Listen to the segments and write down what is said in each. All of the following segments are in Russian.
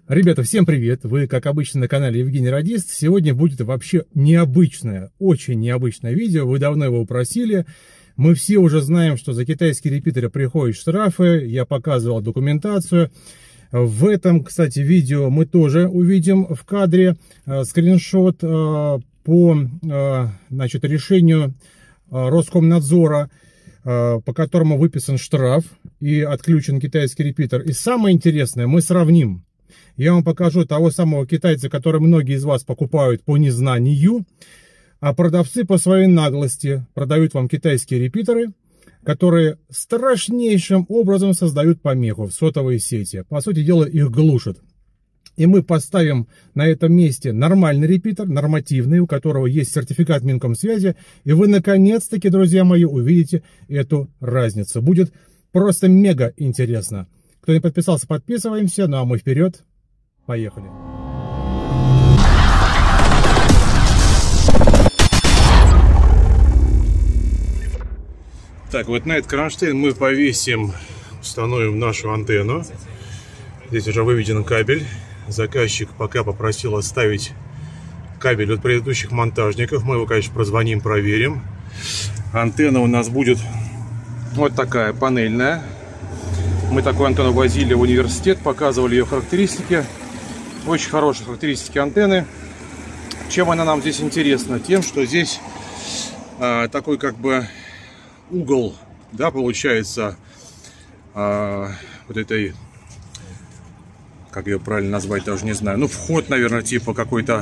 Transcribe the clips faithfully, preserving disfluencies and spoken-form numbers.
Ребята, всем привет! Вы, как обычно, на канале Евгений Радист. Сегодня будет вообще необычное, очень необычное видео. Вы давно его просили. Мы все уже знаем, что за китайские репитеры приходят штрафы. Я показывал документацию. В этом, кстати, видео мы тоже увидим в кадре э, скриншот э, по э, значит, решению э, Роскомнадзора, э, по которому выписан штраф и отключен китайский репитер. И самое интересное, мы сравним. Я вам покажу того самого китайца, который многие из вас покупают по незнанию, а продавцы по своей наглости продают вам китайские репитеры, которые страшнейшим образом создают помеху в сотовой сети. По сути дела, их глушат. И мы поставим на этом месте нормальный репитер, нормативный, у которого есть сертификат Минкомсвязи, и вы наконец-таки, друзья мои, увидите эту разницу. Будет просто мега интересно. Кто не подписался, подписываемся, ну а мы вперед. Поехали. Так, вот на этот кронштейн мы повесим, установим нашу антенну. Здесь уже выведен кабель. Заказчик пока попросил оставить кабель от предыдущих монтажников. Мы его, конечно, прозвоним, проверим. Антенна у нас будет вот такая, панельная. Мы такую антенну возили в университет, показывали ее характеристики. Очень хорошие характеристики антенны. Чем она нам здесь интересна? Тем, что здесь а, такой как бы угол, да, получается, а, вот этой, как ее правильно назвать, даже не знаю, ну, вход, наверное, типа какой-то,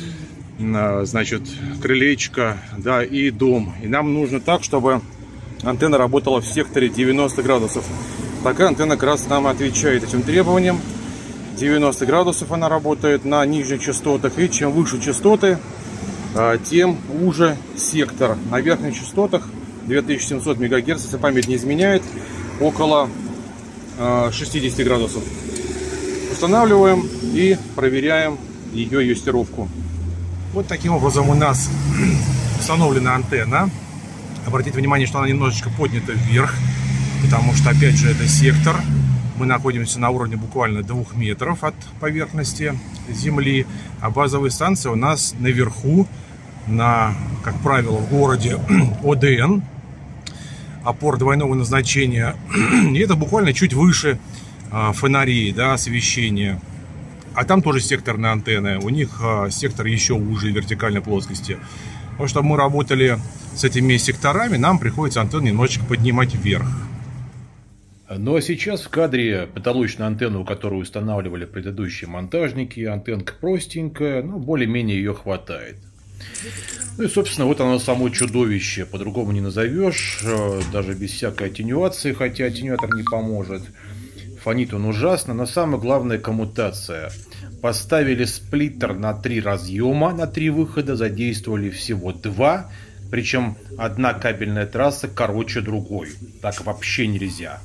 а, значит, крылечко, да, и дом. И нам нужно так, чтобы антенна работала в секторе девяносто градусов. Такая антенна как раз нам отвечает этим требованиям. девяносто градусов она работает на нижних частотах, и чем выше частоты, тем уже сектор. На верхних частотах две тысячи семьсот мегагерц, если память не изменяет, около шестидесяти градусов. Устанавливаем и проверяем ее юстировку. Вот таким образом у нас установлена антенна. Обратите внимание, что она немножечко поднята вверх, потому что, опять же, это сектор. Мы находимся на уровне буквально двух метров от поверхности Земли, а базовая станция у нас наверху, на, как правило, в городе О Дэ Эн, опор двойного назначения, и это буквально чуть выше а, фонарей, да, освещения. А там тоже секторные антенны, у них а, сектор еще уже вертикальной плоскости. Потому что мы работали с этими секторами, нам приходится антенну немножечко поднимать вверх. Ну а сейчас в кадре потолочную антенну, которую устанавливали предыдущие монтажники. Антенка простенькая, но более-менее ее хватает. Ну и, собственно, вот оно само чудовище. По-другому не назовешь, даже без всякой аттенюации, хотя аттенюатор не поможет. Фонит он ужасно, но самое главное — коммутация. Поставили сплиттер на три разъема, на три выхода, задействовали всего два. Причем одна кабельная трасса короче другой. Так вообще нельзя.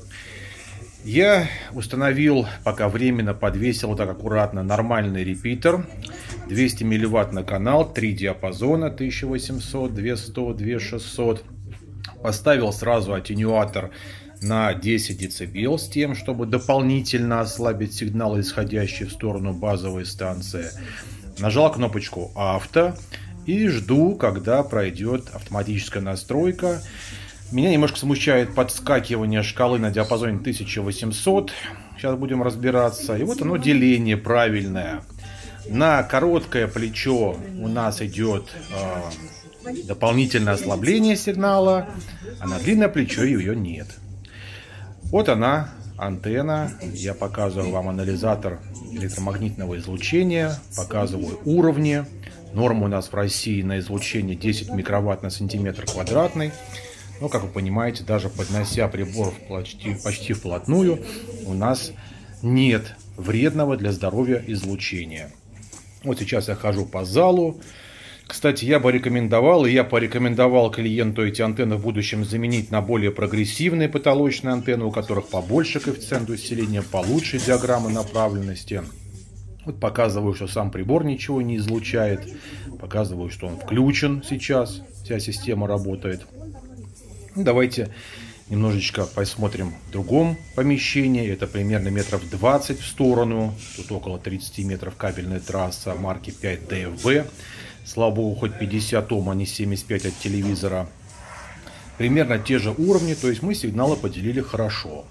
Я установил, пока временно подвесил так аккуратно, нормальный репитер. двести милливатт на канал, три диапазона, тысяча восемьсот, двести, двести, шестьсот. Поставил сразу аттенюатор на десять децибел с тем, чтобы дополнительно ослабить сигнал, исходящий в сторону базовой станции. Нажал кнопочку «Авто» и жду, когда пройдет автоматическая настройка. Меня немножко смущает подскакивание шкалы на диапазоне тысяча восемьсот. Сейчас будем разбираться. И вот оно, деление правильное. На короткое плечо у нас идет э, дополнительное ослабление сигнала, а на длинное плечо ее нет. Вот она, антенна. Я показываю вам анализатор электромагнитного излучения. Показываю уровни. Норма у нас в России на излучение десять микроватт на сантиметр квадратный. Но, как вы понимаете, даже поднося прибор почти, почти вплотную, у нас нет вредного для здоровья излучения. Вот сейчас я хожу по залу. Кстати, я бы рекомендовал, и я порекомендовал клиенту эти антенны в будущем заменить на более прогрессивные потолочные антенны, у которых побольше коэффициент усиления, получше диаграммы направленности. Вот показываю, что сам прибор ничего не излучает. Показываю, что он включен сейчас. Вся система работает. Давайте немножечко посмотрим в другом помещении. Это примерно метров двадцать в сторону. Тут около тридцати метров кабельная трасса марки пять дэ эф бэ. Слава богу, хоть пятьдесят ом, а не семьдесят пять от телевизора. Примерно те же уровни, то есть мы сигналы поделили хорошо.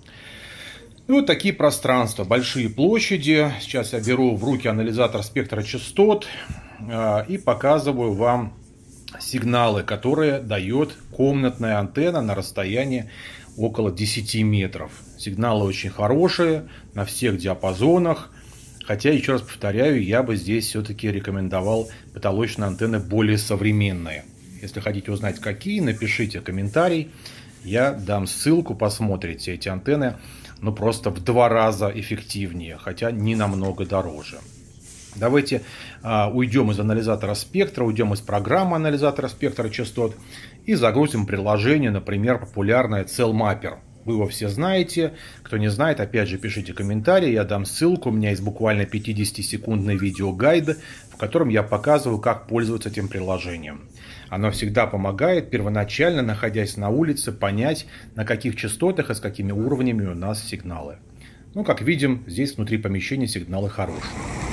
И вот такие пространства, большие площади. Сейчас я беру в руки анализатор спектра частот э, и показываю вам сигналы, которые дает комнатная антенна на расстоянии около десяти метров. Сигналы очень хорошие на всех диапазонах. Хотя, еще раз повторяю, я бы здесь все-таки рекомендовал потолочные антенны более современные. Если хотите узнать какие, напишите комментарий. Я дам ссылку, посмотрите эти антенны. Ну, просто в два раза эффективнее, хотя не намного дороже. Давайте а, уйдем из анализатора спектра, уйдем из программы анализатора спектра частот и загрузим приложение, например, популярное CellMapper. Вы его все знаете. Кто не знает, опять же, пишите комментарии, я дам ссылку. У меня есть буквально пятидесятисекундный видеогайд, в котором я показываю, как пользоваться этим приложением. Оно всегда помогает, первоначально, находясь на улице, понять, на каких частотах и с какими уровнями у нас сигналы. Ну, как видим, здесь внутри помещения сигналы хорошие.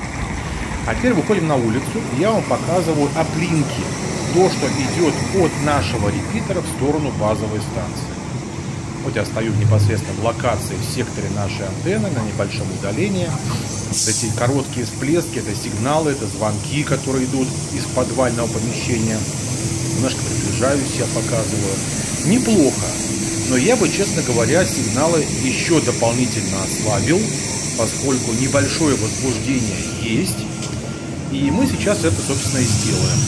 А теперь выходим на улицу, и я вам показываю аплинки. То, что идет от нашего репитера в сторону базовой станции. Вот я стою непосредственно в локации, в секторе нашей антенны, на небольшом удалении. Эти короткие всплески, это сигналы, это звонки, которые идут из подвального помещения. Немножко приближаюсь, я показываю. Неплохо, но я бы, честно говоря, сигналы еще дополнительно ослабил, поскольку небольшое возбуждение есть. И мы сейчас это, собственно, и сделаем.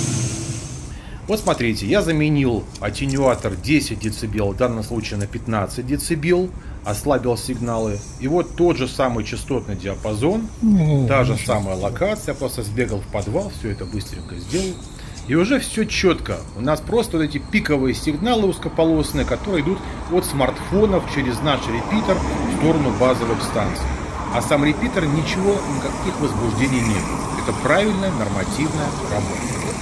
Вот смотрите, я заменил аттенюатор десять децибел, в данном случае на пятнадцать децибел, ослабил сигналы. И вот тот же самый частотный диапазон, mm-hmm. та же самая локация, я просто сбегал в подвал, все это быстренько сделал. И уже все четко. У нас просто вот эти пиковые сигналы узкополосные, которые идут от смартфонов через наш репитер в сторону базовых станций. А сам репитер ничего, никаких возбуждений нет. Это правильная нормативная работа.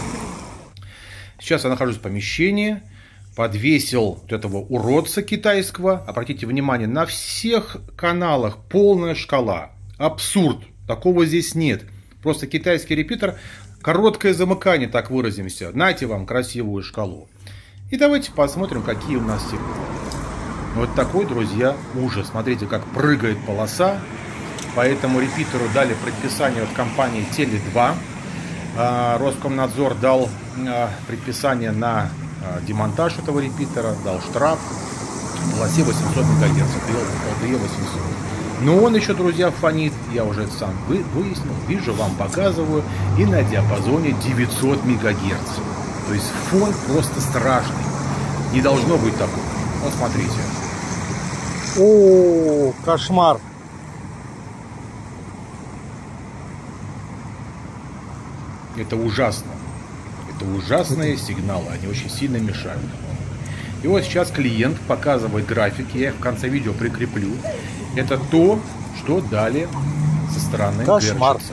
Сейчас я нахожусь в помещении, подвесил вот этого уродца китайского. Обратите внимание, на всех каналах полная шкала. Абсурд. Такого здесь нет. Просто китайский репитер, короткое замыкание, так выразимся. Нате вам красивую шкалу. И давайте посмотрим, какие у нас сигналы. Вот такой, друзья, ужас. Смотрите, как прыгает полоса. По этому репитеру дали предписание от компании Теле два. Роскомнадзор дал предписание на демонтаж этого репитера, дал штраф в полосе восемьсот мегагерц, эл дэ е восемьсот. Но он еще, друзья, фонит, я уже это сам выяснил, вижу, вам показываю, и на диапазоне девятьсот мегагерц. То есть фон просто страшный. Не должно быть такого. Вот смотрите. О, кошмар. Это ужасно. Это ужасные сигналы, они очень сильно мешают. И вот сейчас клиент показывает графики, я их в конце видео прикреплю. Это то, что дали со стороны Гершица.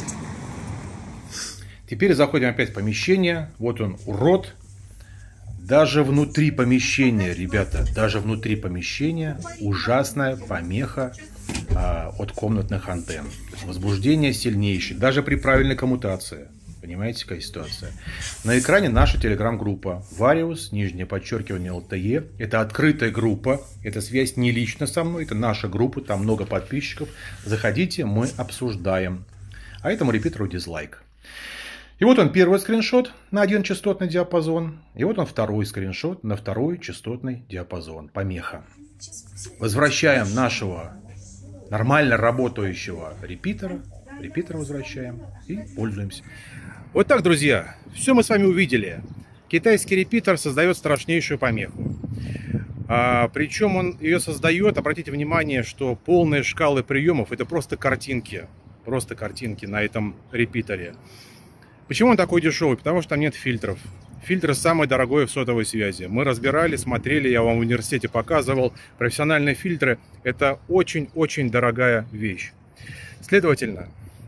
Теперь заходим опять в помещение. Вот он, урод. Даже внутри помещения, ребята, даже внутри помещения ужасная помеха а, от комнатных антенн. То есть возбуждение сильнейшее, даже при правильной коммутации. Понимаете, какая ситуация? На экране наша телеграм-группа Вариус, нижнее подчеркивание эл тэ е. Это открытая группа, это связь не лично со мной, это наша группа, там много подписчиков. Заходите, мы обсуждаем. А этому репитеру дизлайк. И вот он первый скриншот на один частотный диапазон. И вот он второй скриншот на второй частотный диапазон. Помеха. Возвращаем нашего нормально работающего репитера. Репитер возвращаем и пользуемся. Вот так, друзья, все мы с вами увидели. Китайский репитер создает страшнейшую помеху. А, причем он ее создает, обратите внимание, что полные шкалы приемов это просто картинки. Просто картинки на этом репитере. Почему он такой дешевый? Потому что там нет фильтров. Фильтры самые дорогие в сотовой связи. Мы разбирали, смотрели, я вам в университете показывал. Профессиональные фильтры это очень-очень дорогая вещь. Следовательно,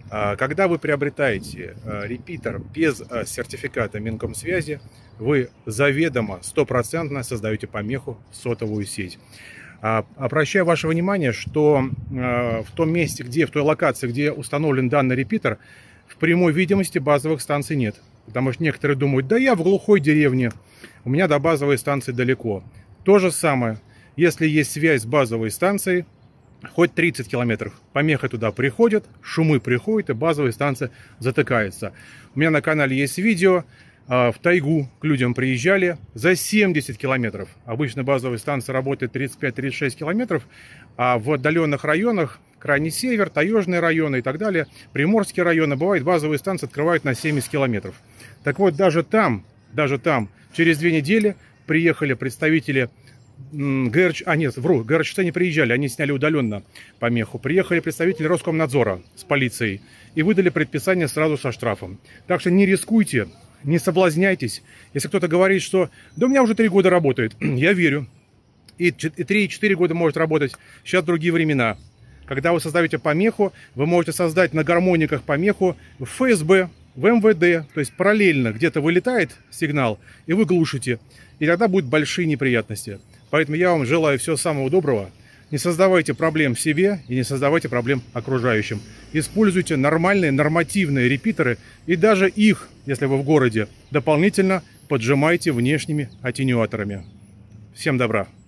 Когда вы приобретаете репитер без сертификата Минкомсвязи, вы заведомо, стопроцентно создаете помеху в сотовую сеть. Обращаю ваше внимание, что в том месте, где, в той локации, где установлен данный репитер, в прямой видимости базовых станций нет. Потому что некоторые думают, да я в глухой деревне, у меня до базовой станции далеко. То же самое, если есть связь с базовой станцией, хоть тридцать километров, помеха туда приходит, шумы приходят, и базовая станция затыкается. У меня на канале есть видео, в тайгу к людям приезжали за семьдесят километров. Обычно базовая станция работает тридцать пять — тридцать шесть километров, а в отдаленных районах, крайний север, таежные районы и так далее, приморские районы, бывает, базовые станции открывают на семьдесят километров. Так вот, даже там, даже там, через две недели приехали представители ГРЧ, а нет, вру, ГРЧТ не приезжали, они сняли удаленно помеху. Приехали представители Роскомнадзора с полицией и выдали предписание сразу со штрафом. Так что не рискуйте, не соблазняйтесь. Если кто-то говорит, что да у меня уже три года работает, я верю. И три-четыре года может работать. Сейчас другие времена. Когда вы создаете помеху, вы можете создать на гармониках помеху в эф эс бэ, в эм вэ дэ, то есть параллельно где-то вылетает сигнал, и вы глушите. И тогда будут большие неприятности. Поэтому я вам желаю всего самого доброго. Не создавайте проблем себе и не создавайте проблем окружающим. Используйте нормальные, нормативные репитеры, и даже их, если вы в городе, дополнительно поджимайте внешними аттенюаторами. Всем добра!